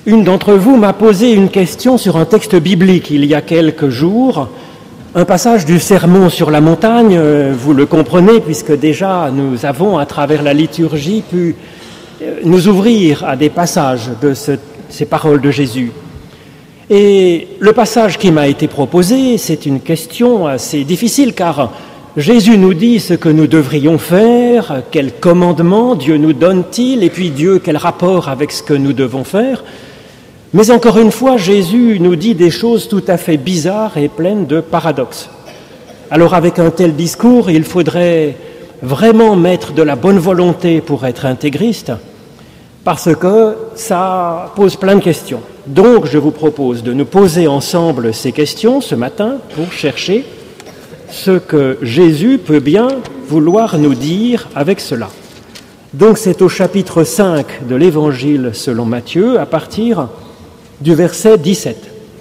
Une d'entre vous m'a posé une question sur un texte biblique il y a quelques jours, un passage du Sermon sur la montagne, vous le comprenez puisque déjà nous avons à travers la liturgie pu nous ouvrir à des passages de ces paroles de Jésus. Et le passage qui m'a été proposé, c'est une question assez difficile car Jésus nous dit ce que nous devrions faire, quel commandement Dieu nous donne-t-il, et puis Dieu, quel rapport avec ce que nous devons faire. Mais encore une fois, Jésus nous dit des choses tout à fait bizarres et pleines de paradoxes. Alors avec un tel discours, il faudrait vraiment mettre de la bonne volonté pour être intégriste, parce que ça pose plein de questions. Donc je vous propose de nous poser ensemble ces questions ce matin pour chercher ce que Jésus peut bien vouloir nous dire avec cela. Donc c'est au chapitre 5 de l'Évangile selon Matthieu, à partir du verset 17.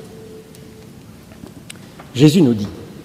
Jésus nous dit :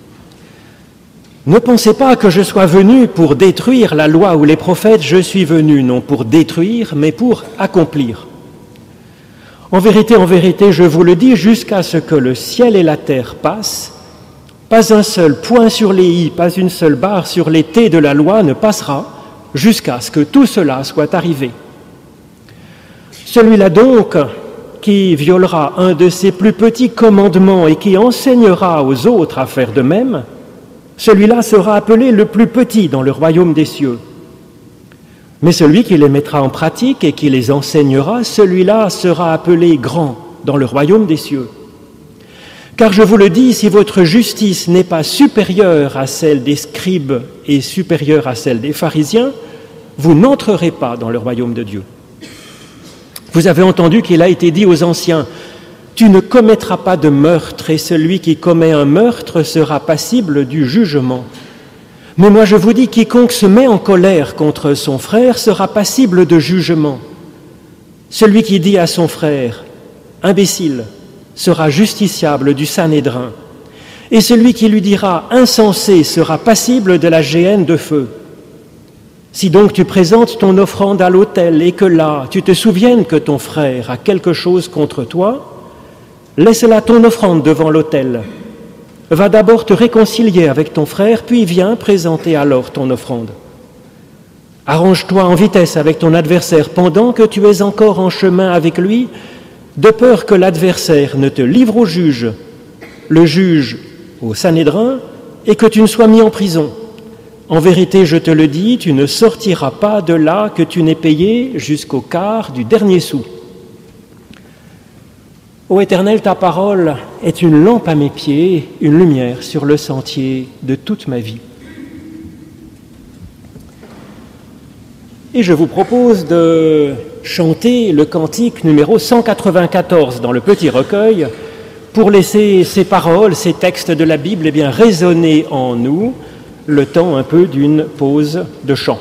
« Ne pensez pas que je sois venu pour détruire la loi ou les prophètes, je suis venu non pour détruire, mais pour accomplir. En vérité, je vous le dis, jusqu'à ce que le ciel et la terre passent, pas un seul point sur les i, pas une seule barre sur les t de la loi ne passera, jusqu'à ce que tout cela soit arrivé. Celui-là donc qui violera un de ces plus petits commandements et qui enseignera aux autres à faire de même, celui-là sera appelé le plus petit dans le royaume des cieux. Mais celui qui les mettra en pratique et qui les enseignera, celui-là sera appelé grand dans le royaume des cieux. Car je vous le dis, si votre justice n'est pas supérieure à celle des scribes et supérieure à celle des pharisiens, vous n'entrerez pas dans le royaume de Dieu. Vous avez entendu qu'il a été dit aux anciens : tu ne commettras pas de meurtre, et celui qui commet un meurtre sera passible du jugement. Mais moi je vous dis, quiconque se met en colère contre son frère sera passible de jugement. Celui qui dit à son frère « imbécile » sera justiciable du Sanhédrin, et celui qui lui dira « insensé » sera passible de la géhenne de feu. Si donc tu présentes ton offrande à l'autel et que là, tu te souviennes que ton frère a quelque chose contre toi, laisse là ton offrande devant l'autel. Va d'abord te réconcilier avec ton frère, puis viens présenter alors ton offrande. Arrange-toi en vitesse avec ton adversaire pendant que tu es encore en chemin avec lui, de peur que l'adversaire ne te livre au juge, le juge au Sanhédrin, et que tu ne sois mis en prison. En vérité, je te le dis, tu ne sortiras pas de là que tu n'aies payé jusqu'au quart du dernier sou. Ô Éternel, ta parole est une lampe à mes pieds, une lumière sur le sentier de toute ma vie. Et je vous propose de chanter le cantique numéro 194 dans le petit recueil pour laisser ces paroles, ces textes de la Bible résonner en nous le temps un peu d'une pause de chant.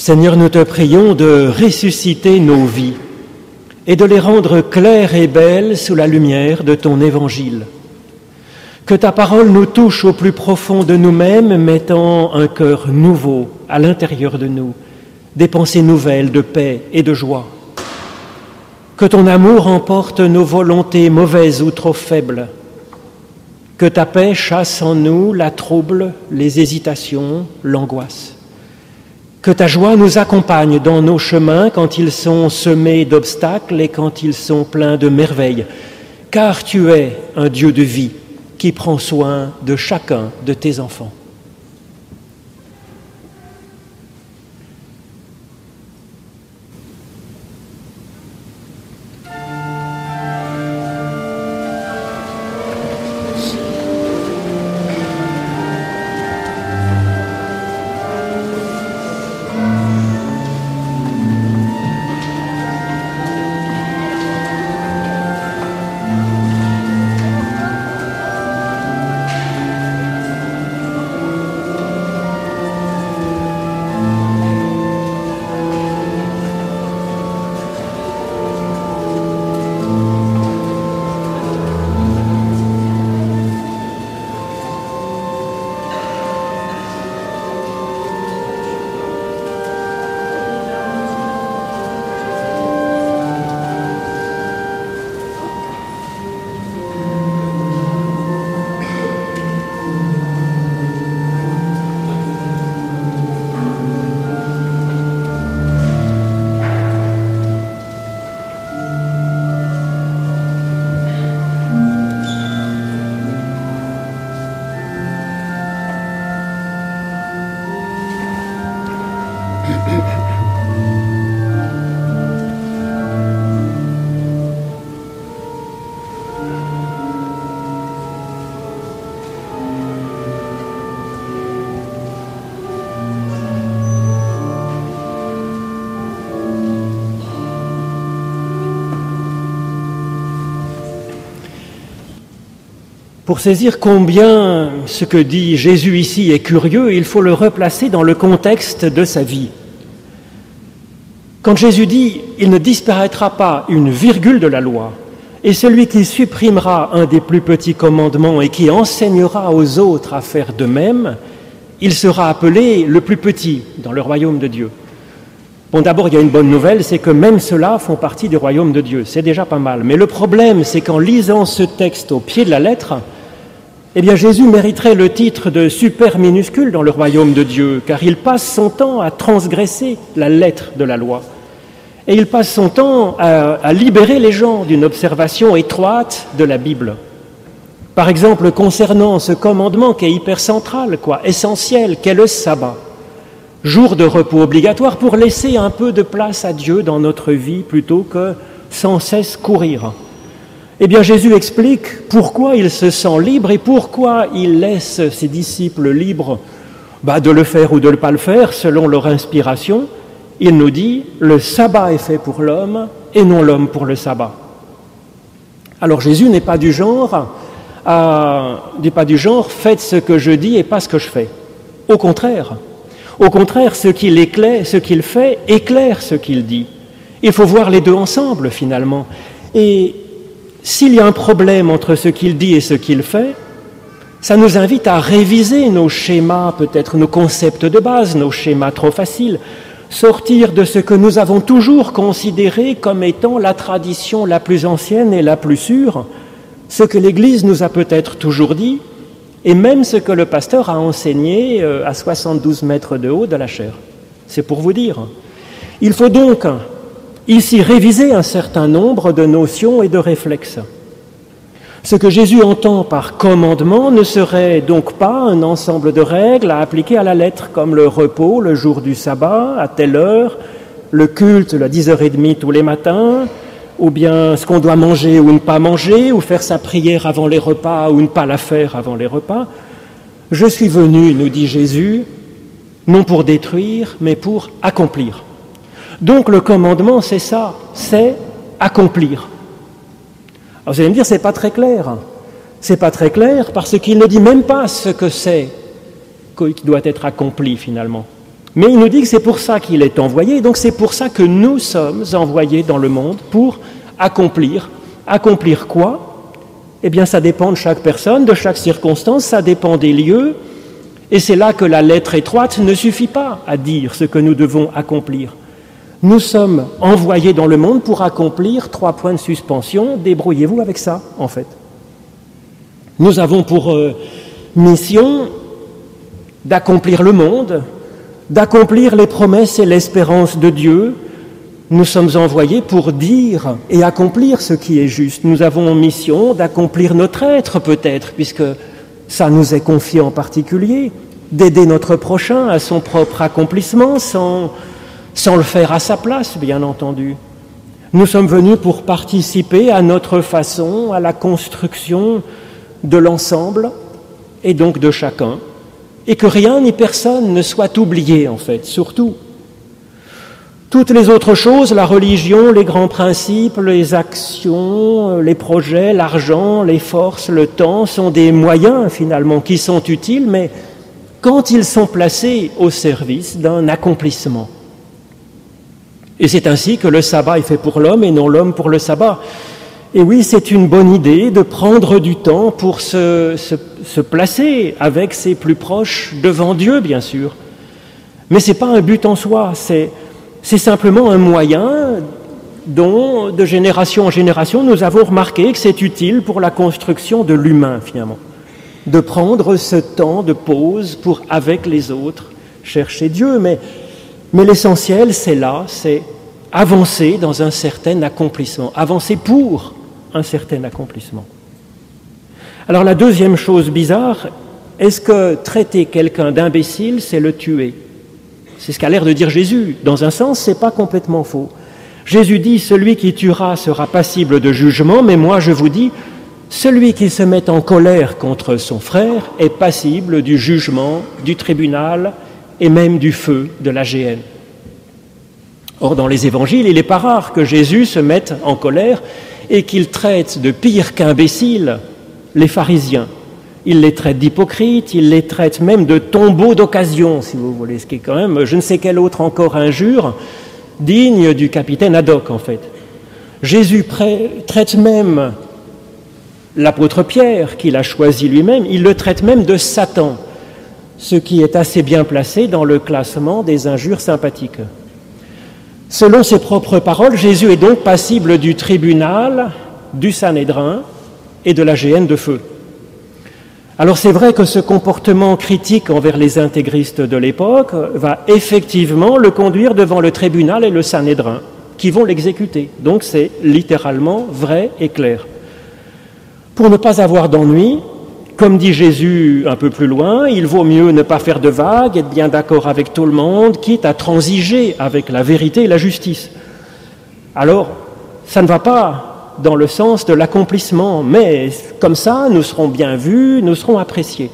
Seigneur, nous te prions de ressusciter nos vies et de les rendre claires et belles sous la lumière de ton évangile. Que ta parole nous touche au plus profond de nous-mêmes, mettant un cœur nouveau à l'intérieur de nous, des pensées nouvelles de paix et de joie. Que ton amour emporte nos volontés mauvaises ou trop faibles. Que ta paix chasse en nous la trouble, les hésitations, l'angoisse. Que ta joie nous accompagne dans nos chemins quand ils sont semés d'obstacles et quand ils sont pleins de merveilles, car tu es un Dieu de vie qui prend soin de chacun de tes enfants. Pour saisir combien ce que dit Jésus ici est curieux, il faut le replacer dans le contexte de sa vie. Quand Jésus dit « Il ne disparaîtra pas une virgule de la loi, et celui qui supprimera un des plus petits commandements et qui enseignera aux autres à faire de même, il sera appelé le plus petit dans le royaume de Dieu. » Bon, d'abord, il y a une bonne nouvelle, c'est que même ceux-là font partie du royaume de Dieu. C'est déjà pas mal. Mais le problème, c'est qu'en lisant ce texte au pied de la lettre, eh bien, Jésus mériterait le titre de super minuscule dans le royaume de Dieu, car il passe son temps à transgresser la lettre de la loi. Et il passe son temps à libérer les gens d'une observation étroite de la Bible. Par exemple, concernant ce commandement qui est hyper central, essentiel, qu'est le sabbat. Jour de repos obligatoire pour laisser un peu de place à Dieu dans notre vie plutôt que sans cesse courir. Eh bien, Jésus explique pourquoi il se sent libre et pourquoi il laisse ses disciples libres de le faire ou de ne pas le faire selon leur inspiration. Il nous dit « Le sabbat est fait pour l'homme et non l'homme pour le sabbat ». Alors Jésus n'est pas du genre « faites ce que je dis et pas ce que je fais ». Au contraire, ce qu'il fait éclaire ce qu'il dit. Il faut voir les deux ensemble finalement. Et s'il y a un problème entre ce qu'il dit et ce qu'il fait, ça nous invite à réviser nos schémas, peut-être nos concepts de base, nos schémas trop faciles, sortir de ce que nous avons toujours considéré comme étant la tradition la plus ancienne et la plus sûre, ce que l'Église nous a peut-être toujours dit, et même ce que le pasteur a enseigné à 72 mètres de haut de la chaire. C'est pour vous dire. Il faut donc ici réviser un certain nombre de notions et de réflexes. Ce que Jésus entend par commandement ne serait donc pas un ensemble de règles à appliquer à la lettre, comme le repos, le jour du sabbat, à telle heure, le culte, à 10h30 tous les matins, ou bien ce qu'on doit manger ou ne pas manger, ou faire sa prière avant les repas ou ne pas la faire avant les repas. Je suis venu, nous dit Jésus, non pour détruire, mais pour accomplir. Donc le commandement, c'est ça, c'est accomplir. Alors vous allez me dire, c'est pas très clair. C'est pas très clair parce qu'il ne dit même pas ce que c'est qui doit être accompli finalement. Mais il nous dit que c'est pour ça qu'il est envoyé, et donc c'est pour ça que nous sommes envoyés dans le monde pour accomplir. Accomplir quoi? Eh bien, ça dépend de chaque personne, de chaque circonstance, ça dépend des lieux, et c'est là que la lettre étroite ne suffit pas à dire ce que nous devons accomplir. Nous sommes envoyés dans le monde pour accomplir 3 points de suspension, débrouillez-vous avec ça, en fait. Nous avons pour mission d'accomplir le monde, d'accomplir les promesses et l'espérance de Dieu. Nous sommes envoyés pour dire et accomplir ce qui est juste. Nous avons mission d'accomplir notre être peut-être, puisque ça nous est confié en particulier, d'aider notre prochain à son propre accomplissement sans le faire à sa place, bien entendu. Nous sommes venus pour participer à notre façon à la construction de l'ensemble et donc de chacun, et que rien ni personne ne soit oublié, en fait, surtout. Toutes les autres choses, la religion, les grands principes, les actions, les projets, l'argent, les forces, le temps, sont des moyens, finalement, qui sont utiles, mais quand ils sont placés au service d'un accomplissement. Et c'est ainsi que le sabbat est fait pour l'homme et non l'homme pour le sabbat. Et oui, c'est une bonne idée de prendre du temps pour se placer avec ses plus proches devant Dieu, bien sûr. Mais ce n'est pas un but en soi, c'est simplement un moyen dont, de génération en génération, nous avons remarqué que c'est utile pour la construction de l'humain, finalement. De prendre ce temps de pause pour, avec les autres, chercher Dieu. Mais l'essentiel, c'est là, c'est avancer dans un certain accomplissement, avancer pour un certain accomplissement. Alors la deuxième chose bizarre, est-ce que traiter quelqu'un d'imbécile, c'est le tuer? C'est ce qu'a l'air de dire Jésus. Dans un sens, c'est pas complètement faux. Jésus dit, celui qui tuera sera passible de jugement, mais moi je vous dis, celui qui se met en colère contre son frère est passible du jugement, du tribunal et même du feu de la géhenne. Or, dans les évangiles, il n'est pas rare que Jésus se mette en colère et qu'il traite de pire qu'imbéciles les pharisiens. Il les traite d'hypocrites, il les traite même de tombeaux d'occasion, si vous voulez, ce qui est quand même je ne sais quelle autre encore injure digne du capitaine Haddock, en fait. Jésus traite même l'apôtre Pierre, qu'il a choisi lui-même, il le traite même de Satan, ce qui est assez bien placé dans le classement des injures sympathiques. Selon ses propres paroles, Jésus est donc passible du tribunal, du Sanhédrin et de la géhenne de feu. Alors c'est vrai que ce comportement critique envers les intégristes de l'époque va effectivement le conduire devant le tribunal et le Sanhédrin, qui vont l'exécuter. Donc c'est littéralement vrai et clair. Pour ne pas avoir d'ennui, comme dit Jésus un peu plus loin, il vaut mieux ne pas faire de vagues, être bien d'accord avec tout le monde, quitte à transiger avec la vérité et la justice. Alors, ça ne va pas dans le sens de l'accomplissement, mais comme ça, nous serons bien vus, nous serons appréciés.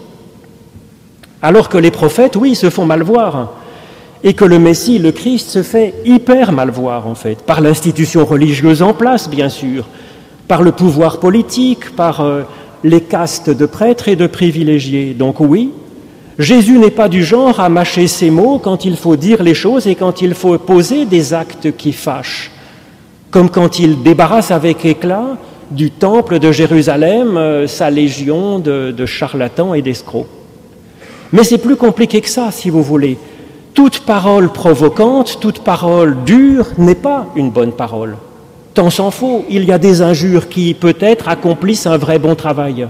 Alors que les prophètes, oui, se font mal voir, et que le Messie, le Christ, se fait hyper mal voir, en fait, par l'institution religieuse en place, bien sûr, par le pouvoir politique, par les castes de prêtres et de privilégiés. Donc oui, Jésus n'est pas du genre à mâcher ses mots quand il faut dire les choses et quand il faut poser des actes qui fâchent, comme quand il débarrasse avec éclat du temple de Jérusalem sa légion de charlatans et d'escrocs. Mais c'est plus compliqué que ça, si vous voulez. Toute parole provocante, toute parole dure n'est pas une bonne parole. Tant s'en faut, il y a des injures qui, peut-être, accomplissent un vrai bon travail.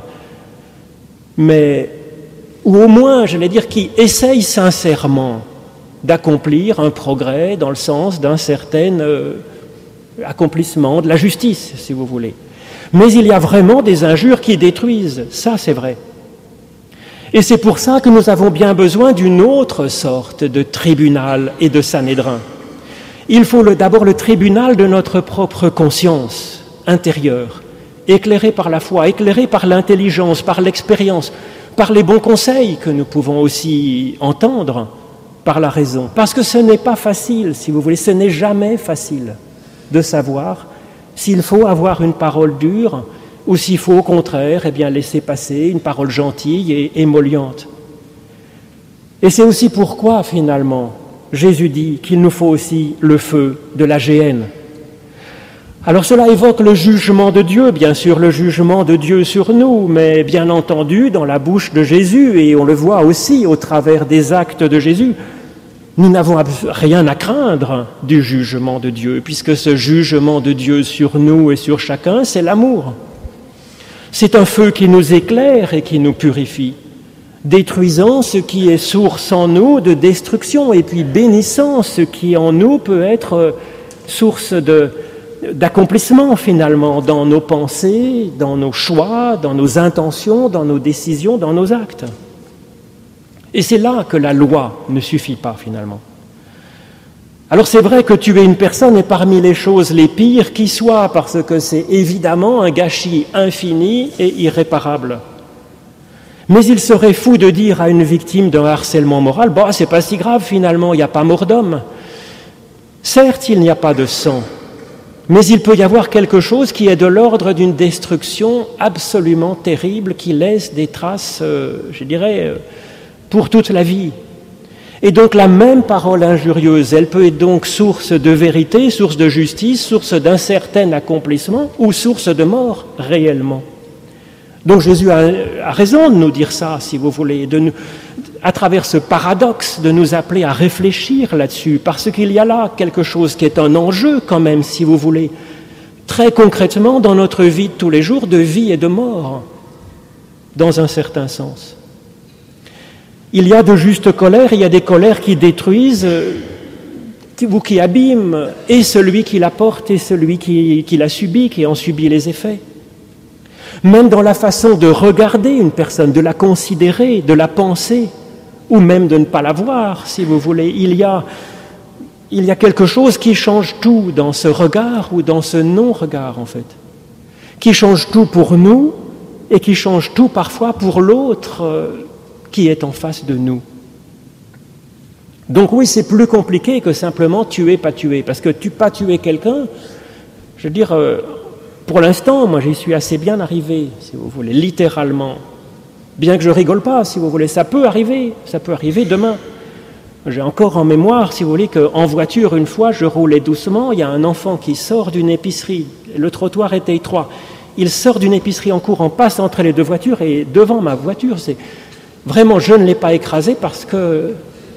Mais, ou au moins, j'allais dire, qui essayent sincèrement d'accomplir un progrès dans le sens d'un certain accomplissement de la justice, si vous voulez. Mais il y a vraiment des injures qui détruisent, ça c'est vrai. Et c'est pour ça que nous avons bien besoin d'une autre sorte de tribunal et de Sanhédrin. Il faut d'abord le tribunal de notre propre conscience intérieure, éclairé par la foi, éclairé par l'intelligence, par l'expérience, par les bons conseils que nous pouvons aussi entendre, par la raison. Parce que ce n'est pas facile, si vous voulez, ce n'est jamais facile de savoir s'il faut avoir une parole dure ou s'il faut au contraire laisser passer une parole gentille et émolliente. Et c'est aussi pourquoi, finalement, Jésus dit qu'il nous faut aussi le feu de la géhenne. Alors cela évoque le jugement de Dieu, bien sûr, le jugement de Dieu sur nous, mais bien entendu dans la bouche de Jésus, et on le voit aussi au travers des actes de Jésus, nous n'avons rien à craindre du jugement de Dieu, puisque ce jugement de Dieu sur nous et sur chacun, c'est l'amour. C'est un feu qui nous éclaire et qui nous purifie, détruisant ce qui est source en nous de destruction, et puis bénissant ce qui en nous peut être source d'accomplissement finalement dans nos pensées, dans nos choix, dans nos intentions, dans nos décisions, dans nos actes. Et c'est là que la loi ne suffit pas finalement. Alors c'est vrai que tuer une personne est parmi les choses les pires qui soient, parce que c'est évidemment un gâchis infini et irréparable. Mais il serait fou de dire à une victime d'un harcèlement moral, « c'est pas si grave finalement, il n'y a pas mort d'homme. » Certes, il n'y a pas de sang, mais il peut y avoir quelque chose qui est de l'ordre d'une destruction absolument terrible qui laisse des traces, pour toute la vie. Et donc la même parole injurieuse, elle peut être donc source de vérité, source de justice, source d'un certain accomplissement ou source de mort réellement. Donc Jésus a raison de nous dire ça, si vous voulez, à travers ce paradoxe, de nous appeler à réfléchir là-dessus, parce qu'il y a là quelque chose qui est un enjeu quand même, si vous voulez, très concrètement dans notre vie de tous les jours, de vie et de mort, dans un certain sens. Il y a de justes colères, il y a des colères qui détruisent, qui abîment, et celui qui la porte et celui qui la subit, qui en subit les effets. Même dans la façon de regarder une personne, de la considérer, de la penser, ou même de ne pas la voir, si vous voulez. Il y a quelque chose qui change tout dans ce regard ou dans ce non-regard, en fait, qui change tout pour nous et qui change tout parfois pour l'autre qui est en face de nous. Donc oui, c'est plus compliqué que simplement tuer, pas tuer, parce que pas tuer quelqu'un, je veux dire, pour l'instant, moi j'y suis assez bien arrivé, si vous voulez, littéralement. Bien que je rigole pas, si vous voulez, ça peut arriver demain. J'ai encore en mémoire, si vous voulez, qu'en voiture, une fois, je roulais doucement, il y a un enfant qui sort d'une épicerie, le trottoir était étroit, il sort d'une épicerie en courant, passe entre les deux voitures, et devant ma voiture, vraiment, je ne l'ai pas écrasé parce que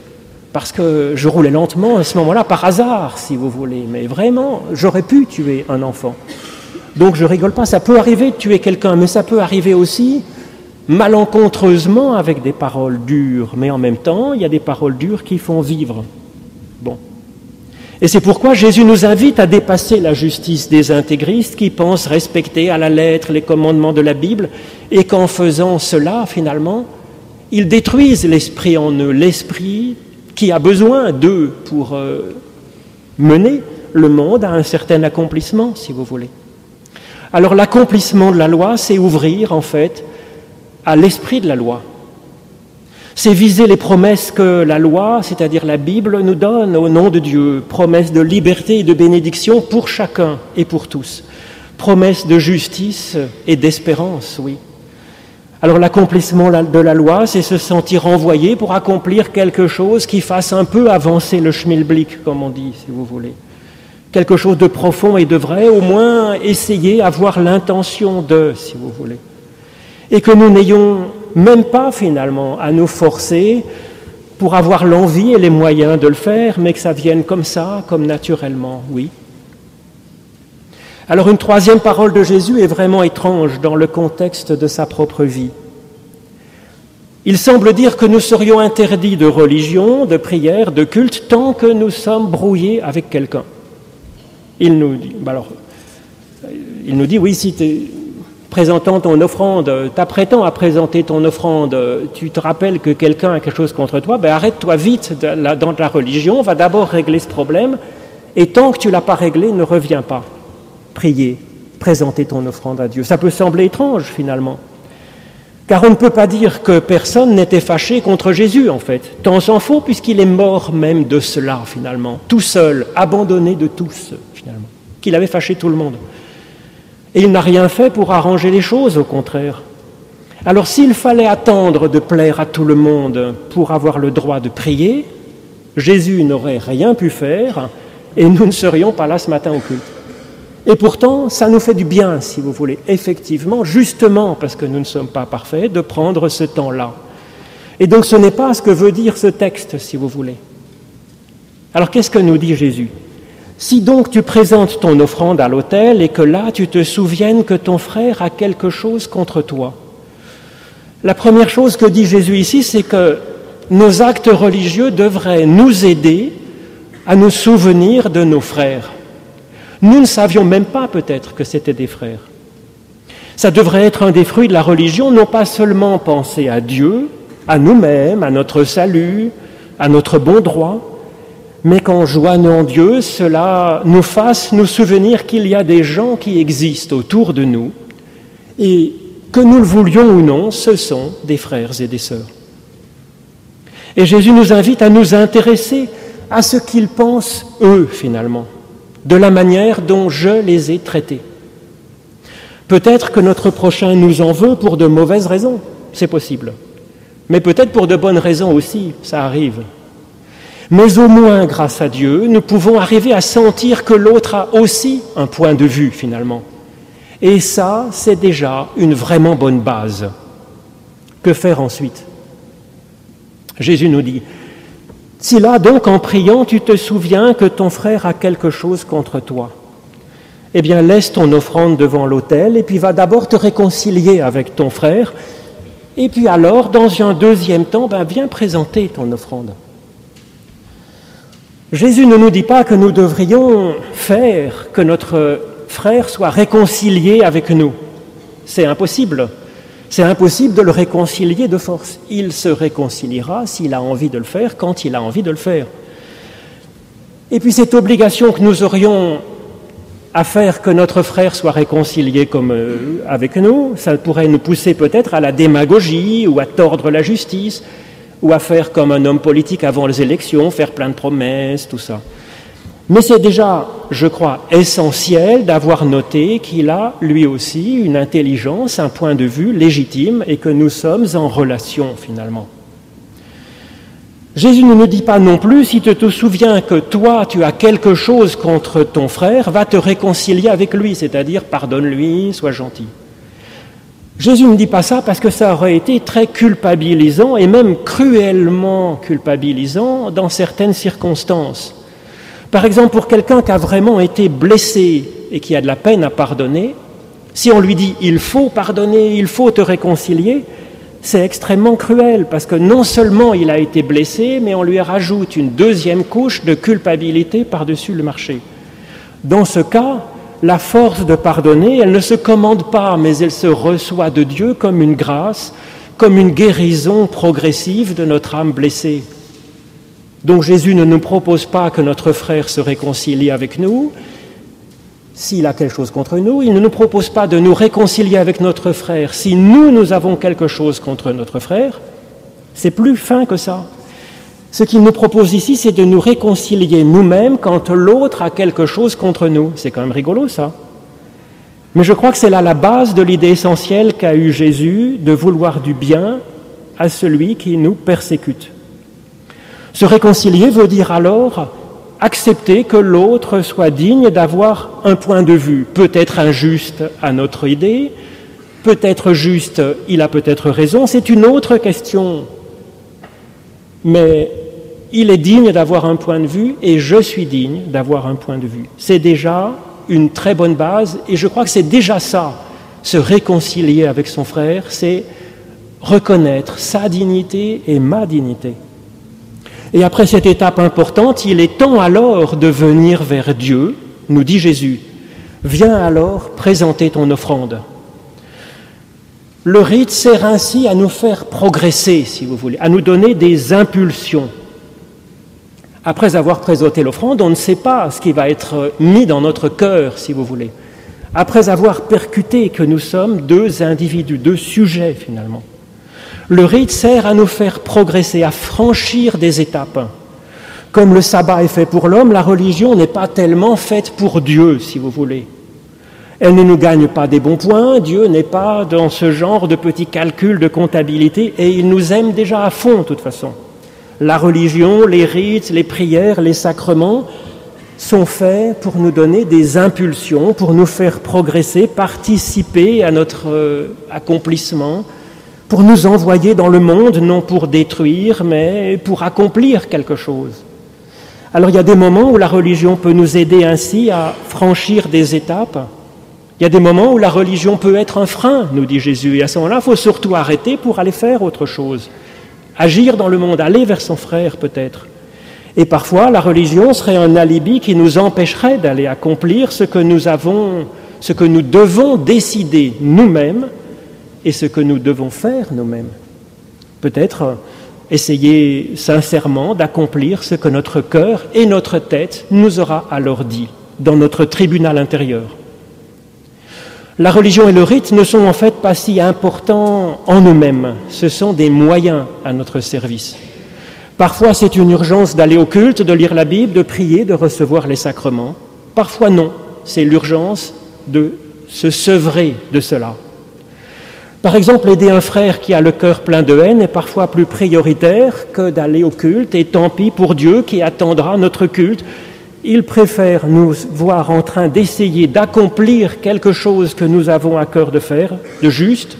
je roulais lentement à ce moment-là, par hasard, si vous voulez, mais vraiment, j'aurais pu tuer un enfant. Donc je rigole pas, ça peut arriver de tuer quelqu'un, mais ça peut arriver aussi malencontreusement avec des paroles dures, mais en même temps, il y a des paroles dures qui font vivre. Bon. Et c'est pourquoi Jésus nous invite à dépasser la justice des intégristes qui pensent respecter à la lettre les commandements de la Bible et qu'en faisant cela, finalement, ils détruisent l'esprit en eux, l'esprit qui a besoin d'eux pour mener le monde à un certain accomplissement, si vous voulez. Alors l'accomplissement de la loi, c'est ouvrir en fait à l'esprit de la loi. C'est viser les promesses que la loi, c'est-à-dire la Bible, nous donne au nom de Dieu. Promesses de liberté et de bénédiction pour chacun et pour tous. Promesses de justice et d'espérance, oui. Alors l'accomplissement de la loi, c'est se sentir envoyé pour accomplir quelque chose qui fasse un peu avancer le schmilblick, comme on dit, si vous voulez. Quelque chose de profond et de vrai, au moins essayer, avoir l'intention de, si vous voulez. Et que nous n'ayons même pas finalement à nous forcer pour avoir l'envie et les moyens de le faire, mais que ça vienne comme ça, comme naturellement, oui. Alors une troisième parole de Jésus est vraiment étrange dans le contexte de sa propre vie. Il semble dire que nous serions interdits de religion, de prière, de culte, tant que nous sommes brouillés avec quelqu'un. Il nous dit, oui, si tu es présentant ton offrande, t'apprêtant à présenter ton offrande, tu te rappelles que quelqu'un a quelque chose contre toi, arrête-toi vite dans ta religion, va d'abord régler ce problème, et tant que tu ne l'as pas réglé, ne reviens pas. Prier, présenter ton offrande à Dieu. Ça peut sembler étrange, finalement. Car on ne peut pas dire que personne n'était fâché contre Jésus, en fait. Tant s'en faut, puisqu'il est mort même de cela, finalement. Tout seul, abandonné de tous, finalement. Qu'il avait fâché tout le monde. Et il n'a rien fait pour arranger les choses, au contraire. Alors s'il fallait attendre de plaire à tout le monde pour avoir le droit de prier, Jésus n'aurait rien pu faire et nous ne serions pas là ce matin au culte. Et pourtant, ça nous fait du bien, si vous voulez, effectivement, justement parce que nous ne sommes pas parfaits, de prendre ce temps-là. Et donc ce n'est pas ce que veut dire ce texte, si vous voulez. Alors qu'est-ce que nous dit Jésus ? Si donc tu présentes ton offrande à l'autel et que là tu te souviennes que ton frère a quelque chose contre toi. La première chose que dit Jésus ici, c'est que nos actes religieux devraient nous aider à nous souvenir de nos frères. Nous ne savions même pas peut-être que c'était des frères. Ça devrait être un des fruits de la religion, non pas seulement penser à Dieu, à nous-mêmes, à notre salut, à notre bon droit, mais qu'en joignant Dieu, cela nous fasse nous souvenir qu'il y a des gens qui existent autour de nous et que nous le voulions ou non, ce sont des frères et des sœurs. Et Jésus nous invite à nous intéresser à ce qu'ils pensent, eux, finalement, de la manière dont je les ai traités. Peut-être que notre prochain nous en veut pour de mauvaises raisons, c'est possible. Mais peut-être pour de bonnes raisons aussi, ça arrive. Mais au moins, grâce à Dieu, nous pouvons arriver à sentir que l'autre a aussi un point de vue, finalement. Et ça, c'est déjà une vraiment bonne base. Que faire ensuite ? Jésus nous dit, « Si là, donc, en priant, tu te souviens que ton frère a quelque chose contre toi, eh bien, laisse ton offrande devant l'autel et puis va d'abord te réconcilier avec ton frère. Et puis alors, dans un deuxième temps, viens présenter ton offrande. » Jésus ne nous dit pas que nous devrions faire que notre frère soit réconcilié avec nous. C'est impossible. C'est impossible de le réconcilier de force. Il se réconciliera s'il a envie de le faire, quand il a envie de le faire. Et puis cette obligation que nous aurions à faire que notre frère soit réconcilié avec nous, ça pourrait nous pousser peut-être à la démagogie ou à tordre la justice, ou à faire comme un homme politique avant les élections, faire plein de promesses, tout ça. Mais c'est déjà, je crois, essentiel d'avoir noté qu'il a, lui aussi, une intelligence, un point de vue légitime et que nous sommes en relation, finalement. Jésus ne nous dit pas non plus, si tu te souviens que toi, tu as quelque chose contre ton frère, va te réconcilier avec lui, c'est-à-dire pardonne-lui, sois gentil. Jésus ne dit pas ça parce que ça aurait été très culpabilisant et même cruellement culpabilisant dans certaines circonstances. Par exemple, pour quelqu'un qui a vraiment été blessé et qui a de la peine à pardonner, si on lui dit « il faut pardonner, il faut te réconcilier », c'est extrêmement cruel parce que non seulement il a été blessé, mais on lui rajoute une deuxième couche de culpabilité par-dessus le marché. Dans ce cas, la force de pardonner, elle ne se commande pas, mais elle se reçoit de Dieu comme une grâce, comme une guérison progressive de notre âme blessée. Donc Jésus ne nous propose pas que notre frère se réconcilie avec nous, s'il a quelque chose contre nous. Il ne nous propose pas de nous réconcilier avec notre frère si nous avons quelque chose contre notre frère. C'est plus fin que ça. Ce qu'il nous propose ici, c'est de nous réconcilier nous-mêmes quand l'autre a quelque chose contre nous. C'est quand même rigolo, ça. Mais je crois que c'est là la base de l'idée essentielle qu'a eue Jésus de vouloir du bien à celui qui nous persécute. Se réconcilier veut dire alors accepter que l'autre soit digne d'avoir un point de vue, peut-être injuste à notre idée, peut-être juste, il a peut-être raison, c'est une autre question. Mais il est digne d'avoir un point de vue et je suis digne d'avoir un point de vue. C'est déjà une très bonne base et je crois que c'est déjà ça, se réconcilier avec son frère, c'est reconnaître sa dignité et ma dignité. Et après cette étape importante, il est temps alors de venir vers Dieu, nous dit Jésus. Viens alors présenter ton offrande. Le rite sert ainsi à nous faire progresser, si vous voulez, à nous donner des impulsions. Après avoir présenté l'offrande, on ne sait pas ce qui va être mis dans notre cœur, si vous voulez. Après avoir percuté que nous sommes deux individus, deux sujets finalement. Le rite sert à nous faire progresser, à franchir des étapes. Comme le sabbat est fait pour l'homme, la religion n'est pas tellement faite pour Dieu, si vous voulez. Elle ne nous gagne pas des bons points, Dieu n'est pas dans ce genre de petits calculs de comptabilité et il nous aime déjà à fond, de toute façon. La religion, les rites, les prières, les sacrements sont faits pour nous donner des impulsions, pour nous faire progresser, participer à notre accomplissement, pour nous envoyer dans le monde, non pour détruire, mais pour accomplir quelque chose. Alors il y a des moments où la religion peut nous aider ainsi à franchir des étapes. Il y a des moments où la religion peut être un frein, nous dit Jésus, et à ce moment-là, il faut surtout arrêter pour aller faire autre chose. Agir dans le monde, aller vers son frère peut-être. Et parfois, la religion serait un alibi qui nous empêcherait d'aller accomplir ce que nous devons décider nous-mêmes et ce que nous devons faire nous-mêmes. Peut-être essayer sincèrement d'accomplir ce que notre cœur et notre tête nous aura alors dit dans notre tribunal intérieur. La religion et le rite ne sont en fait pas si importants en eux-mêmes, ce sont des moyens à notre service. Parfois c'est une urgence d'aller au culte, de lire la Bible, de prier, de recevoir les sacrements. Parfois non, c'est l'urgence de se sevrer de cela. Par exemple, aider un frère qui a le cœur plein de haine est parfois plus prioritaire que d'aller au culte, et tant pis pour Dieu qui attendra notre culte. Il préfère nous voir en train d'essayer d'accomplir quelque chose que nous avons à cœur de faire, de juste.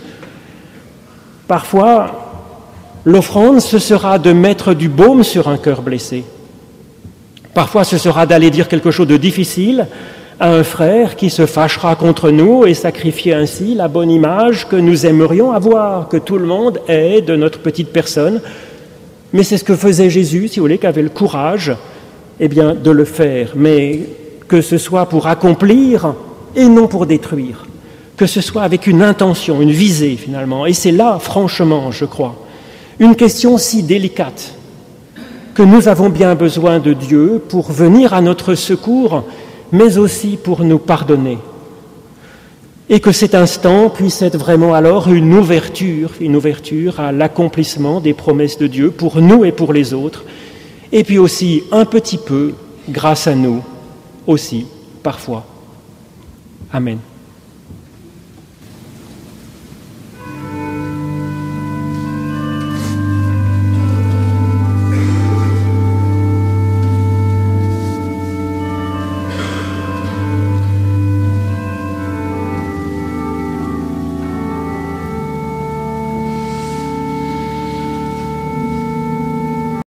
Parfois, l'offrande, ce sera de mettre du baume sur un cœur blessé. Parfois, ce sera d'aller dire quelque chose de difficile à un frère qui se fâchera contre nous et sacrifier ainsi la bonne image que nous aimerions avoir, que tout le monde ait de notre petite personne. Mais c'est ce que faisait Jésus, si vous voulez, qui avait le courage de le faire, mais que ce soit pour accomplir et non pour détruire, que ce soit avec une intention, une visée finalement. Et c'est là, franchement, je crois, une question si délicate que nous avons bien besoin de Dieu pour venir à notre secours, mais aussi pour nous pardonner. Et que cet instant puisse être vraiment alors une ouverture à l'accomplissement des promesses de Dieu pour nous et pour les autres, et puis aussi un petit peu grâce à nous, aussi, parfois. Amen.